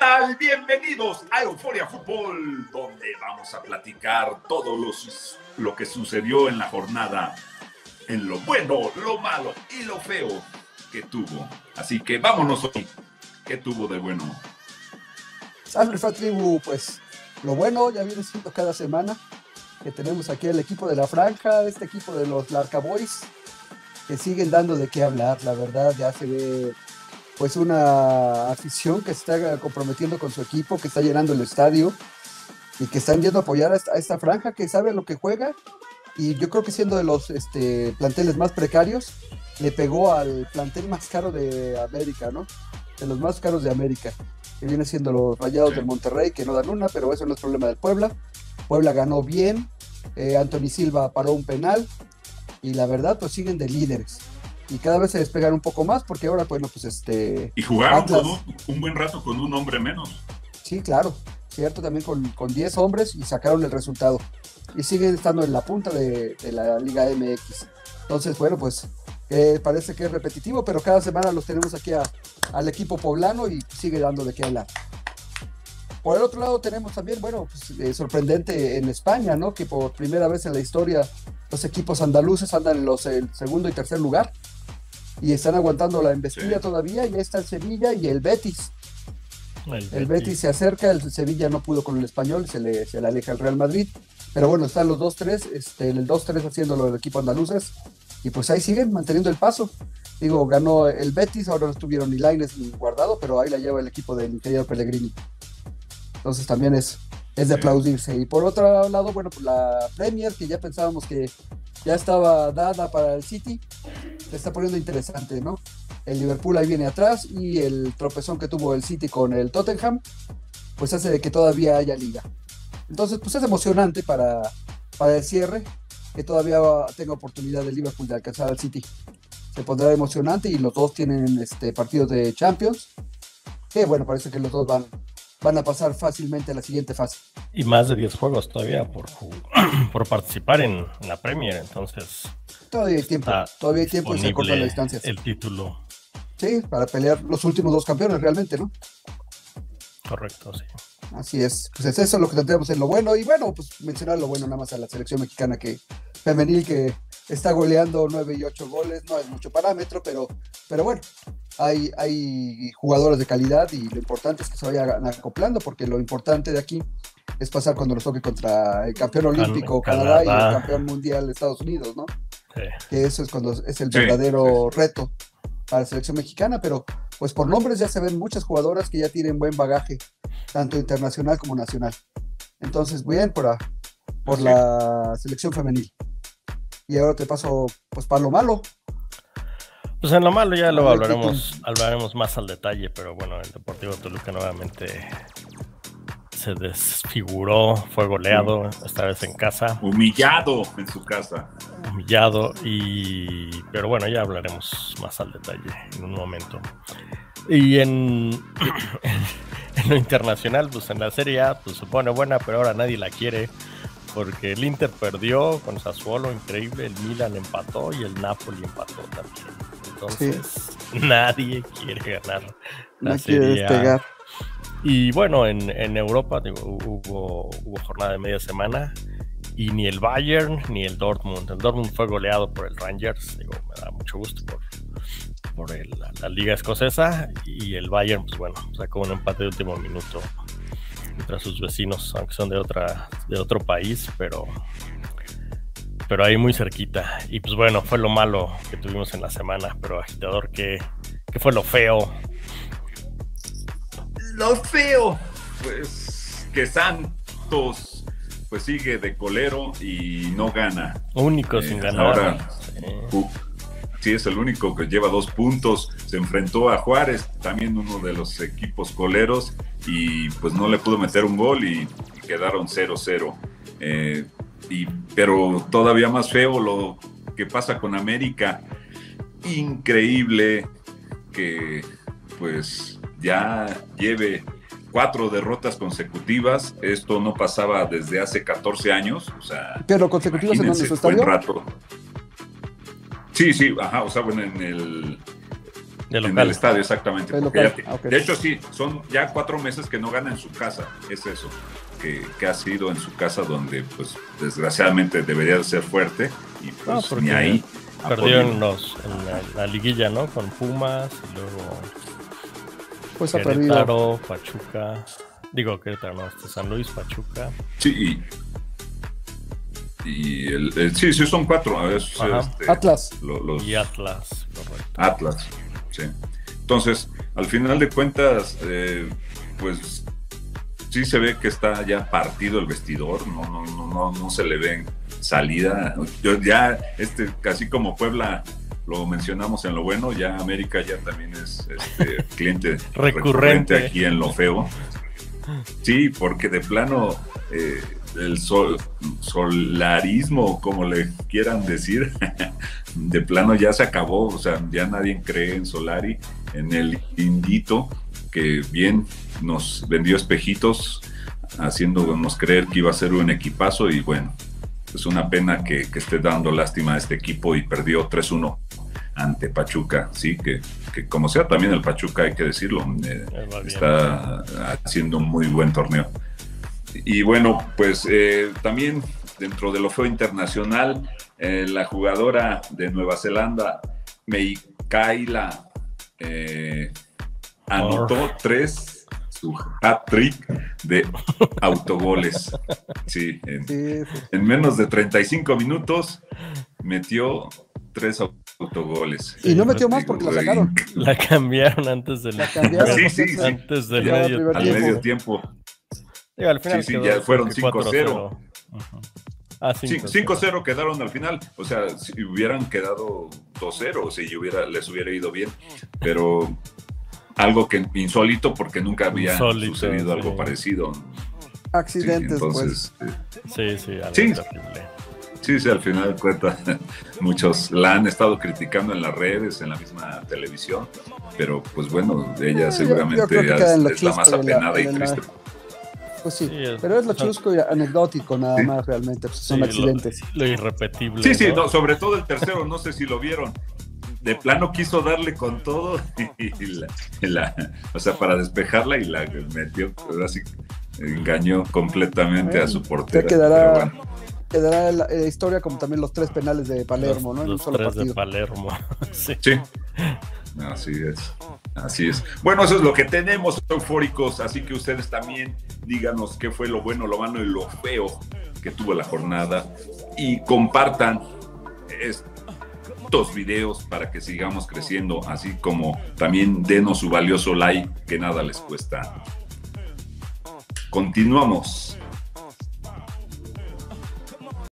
tal? Bienvenidos a Euforia Fútbol, donde vamos a platicar todo lo que sucedió en la jornada, en lo bueno, lo malo y lo feo que tuvo. Así que vámonos hoy. ¿Qué tuvo de bueno? Salve, Tribu, pues lo bueno ya viene siendo cada semana que tenemos aquí el equipo de la franja, este equipo de los Larca Boys, que siguen dando de qué hablar. La verdad, ya se ve pues una afición que se está comprometiendo con su equipo, que está llenando el estadio y que están yendo a apoyar a esta franja que sabe lo que juega. Y yo creo que siendo de los planteles más precarios, le pegó al plantel más caro de América, ¿no? De los más caros de América, que viene siendo los Rayados del Monterrey, que no dan una, pero eso no es problema del Puebla. Puebla ganó bien, Anthony Silva paró un penal, y la verdad, pues siguen de líderes. Y cada vez se despegan un poco más, porque ahora, bueno, pues Y jugaron Atlas, con un buen rato con un hombre menos. Sí, claro, cierto, también con 10 hombres y sacaron el resultado. Y siguen estando en la punta de la Liga MX. Entonces, bueno, pues parece que es repetitivo, pero cada semana los tenemos aquí al equipo poblano y sigue dando de qué hablar. Por el otro lado tenemos también, bueno, pues, sorprendente en España, ¿no? Que por primera vez en la historia los equipos andaluces andan en el segundo y tercer lugar y están aguantando la embestida todavía. Y ahí está el Sevilla y el Betis. El Betis se acerca, el Sevilla no pudo con el Español, se le aleja el Real Madrid. Pero bueno, están los 2-3, el 2-3 haciéndolo el equipo andaluces. Y pues ahí siguen manteniendo el paso. Digo, ganó el Betis, ahora no estuvieron ni Lainez ni Guardado, pero ahí la lleva el equipo del ingeniero Pellegrini. Entonces también es de aplaudirse. Y por otro lado, bueno, pues la Premier, que ya pensábamos que ya estaba dada para el City, se está poniendo interesante, ¿no? El Liverpool ahí viene atrás y el tropezón que tuvo el City con el Tottenham, pues hace de que todavía haya liga. Entonces, pues es emocionante para el cierre, que todavía tenga oportunidad el Liverpool de alcanzar al City. Se pondrá emocionante y los dos tienen partidos de Champions, que bueno, parece que los dos van a pasar fácilmente a la siguiente fase. Y más de 10 juegos todavía por participar en la Premier, entonces... Todavía hay tiempo y se cortan las distancias. El título. Sí, para pelear los últimos dos campeones realmente, ¿no? Correcto, sí. Así es, pues es eso lo que tendremos en lo bueno. Y bueno, pues mencionar lo bueno nada más a la selección mexicana femenil, que está goleando 9 y 8 goles. No es mucho parámetro, pero bueno, hay jugadores de calidad y lo importante es que se vayan acoplando, porque lo importante de aquí es pasar cuando nos toque contra el campeón olímpico Canadá y el campeón mundial Estados Unidos, ¿no? Sí. Que eso es cuando es el verdadero reto para la selección mexicana. Pero pues por nombres ya se ven muchas jugadoras que ya tienen buen bagaje, tanto internacional como nacional. Entonces, bien por la selección femenil. Y ahora te paso pues para lo malo. Pues en lo malo ya lo hablaremos más al detalle, pero bueno, el Deportivo Toluca nuevamente se desfiguró, fue goleado, esta vez en casa. Humillado en su casa. Pero bueno, ya hablaremos más al detalle en un momento. Y en lo internacional, pues en la Serie A, pues se pone buena, pero ahora nadie la quiere, porque el Inter perdió con Sassuolo, increíble, el Milan empató y el Napoli empató también. Entonces, nadie quiere ganar la Serie A. Y bueno, en Europa hubo jornada de media semana y ni el Bayern ni el Dortmund. El Dortmund fue goleado por el Rangers. Me da mucho gusto por la liga escocesa. Y el Bayern, pues bueno, sacó un empate de último minuto contra sus vecinos, aunque son de otro país, pero ahí muy cerquita. Y pues bueno, fue lo malo que tuvimos en la semana. Pero agitador, ¿qué fue lo feo? Lo feo, pues que Santos pues sigue de colero y no gana. Único sin ganar. Ahora sí es el único que lleva 2 puntos. Se enfrentó a Juárez, también uno de los equipos coleros, y pues no le pudo meter un gol y quedaron 0-0. Pero todavía más feo lo que pasa con América. Increíble que pues ya lleve 4 derrotas consecutivas. Esto no pasaba desde hace 14 años. O sea, ¿pero consecutivas en donde su estadio? Buen rato. Sí, ajá, o sea, bueno, en En el estadio, exactamente. El Porque local. Okay. De hecho, sí, son ya 4 meses que no gana en su casa. Es eso, que ha sido en su casa donde, pues, desgraciadamente debería de ser fuerte y pues ni ahí. Perdió en la liguilla, ¿no? Con Pumas y luego Pues Querétaro, Pachuca. Digo Querétaro, no, San Luis, Pachuca. Sí, sí, son 4. Atlas. Y Atlas, correcto. Atlas, sí. Entonces, al final de cuentas, pues sí se ve que está ya partido el vestidor, no se le ve salida. Ya, casi como Puebla lo mencionamos en lo bueno, ya América ya también es cliente recurrente aquí en lo feo. Sí, porque de plano el solarismo, como le quieran decir, de plano ya se acabó. O sea, ya nadie cree en Solari, en el Indito, que bien nos vendió espejitos, haciéndonos creer que iba a ser un equipazo. Y bueno, es una pena que esté dando lástima a este equipo y perdió 3-1 ante Pachuca. Sí, que como sea, también el Pachuca, hay que decirlo, está haciendo un muy buen torneo. Y bueno, pues también dentro de lo feo internacional, la jugadora de Nueva Zelanda, Meikaila, anotó 3, su hat-trick de autogoles. Sí, en menos de 35 minutos metió 3 autogoles. Y no metió más porque la sacaron. La cambiaron antes del antes del medio tiempo. Digo, al final ya fueron 5-0. 5-0 quedaron al final. O sea, si hubieran quedado 2-0, si les hubiera ido bien. Pero algo que insólito, porque nunca había sucedido algo parecido. Accidentes, entonces, pues. Algo terrible. Sí, al final de cuentas, muchos la han estado criticando en las redes, en la misma televisión, pero pues bueno, ella seguramente yo creo que es la más apenada y triste. Pues sí, pero es lo chusco y anecdótico nada más realmente, pues son accidentes. Lo irrepetible. Sí, ¿no? Sobre todo el tercero, no sé si lo vieron. De plano quiso darle con todo o sea, para despejarla, y la metió, así engañó completamente a su portera. Quedará la historia como también los 3 penales de Palermo, ¿no? En un solo partido. De Palermo. Sí. Así es. Bueno, eso es lo que tenemos, eufóricos. Así que ustedes también díganos qué fue lo bueno, lo malo y lo feo que tuvo la jornada. Y compartan estos videos para que sigamos creciendo. Así como también denos su valioso like, que nada les cuesta. Continuamos.